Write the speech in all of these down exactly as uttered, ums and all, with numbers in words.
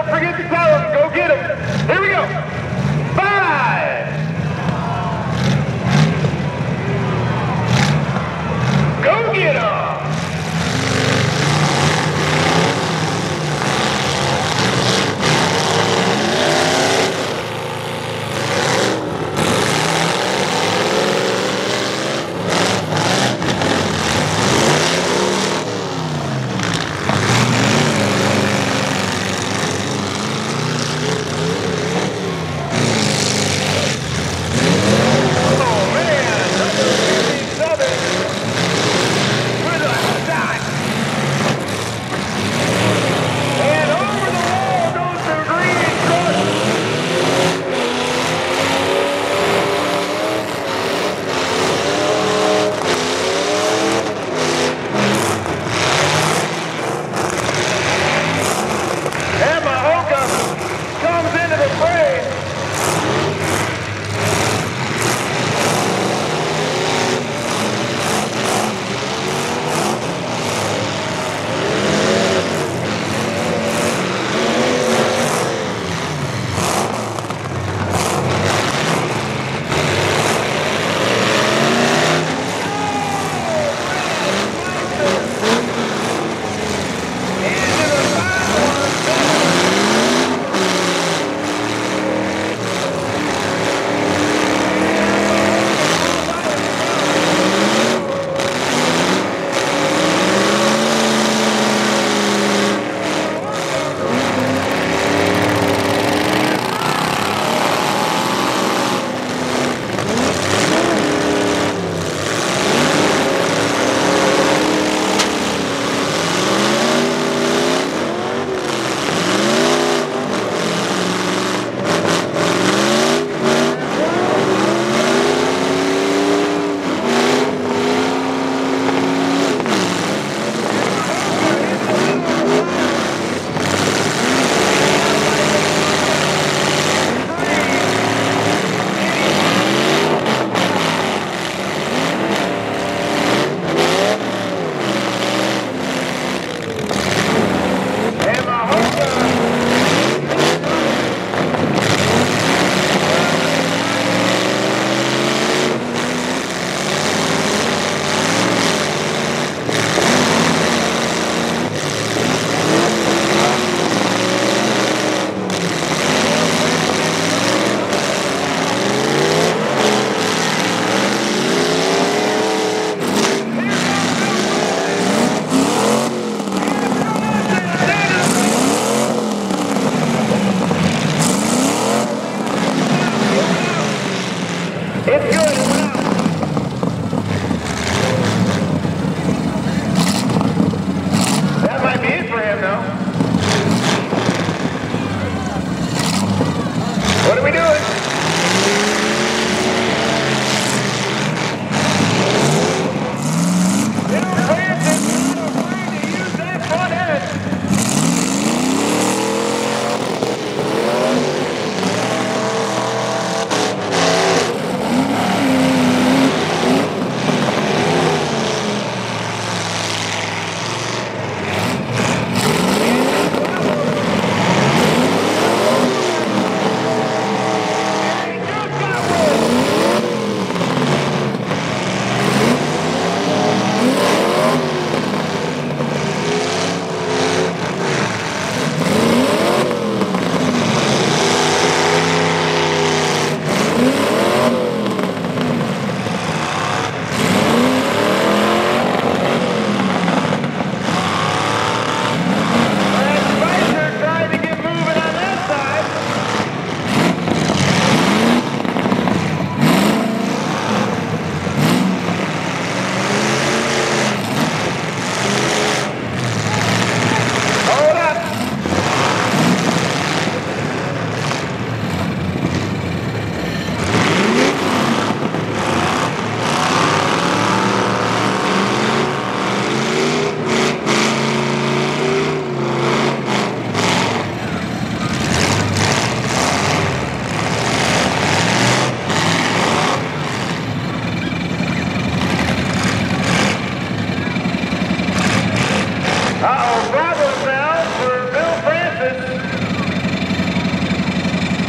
don't forget to tell them. Go get them. Here we go. Five. Go get them.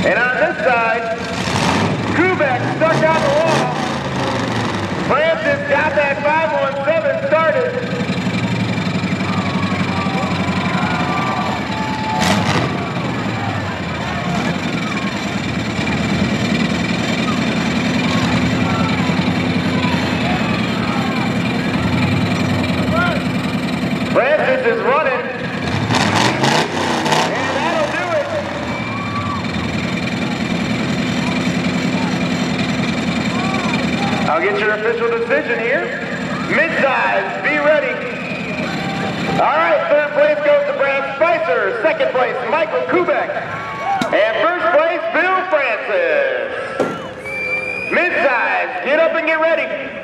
And on this side, Kubek stuck on the wall. Francis got that five one seven started. Francis is running. And that'll do it. I'll get your official decision here. Midsize, be ready. All right, third place goes to Brad Spicer. Second place, Michael Kubek. And first place, Bill Francis. Midsize, get up and get ready.